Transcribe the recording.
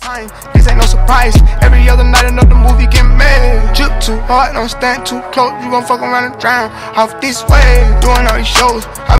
time, this ain't no surprise. Every other night another movie get made. Drip too hard, don't stand too close, you gon' fuck around and drown. Off this way, doing all these shows.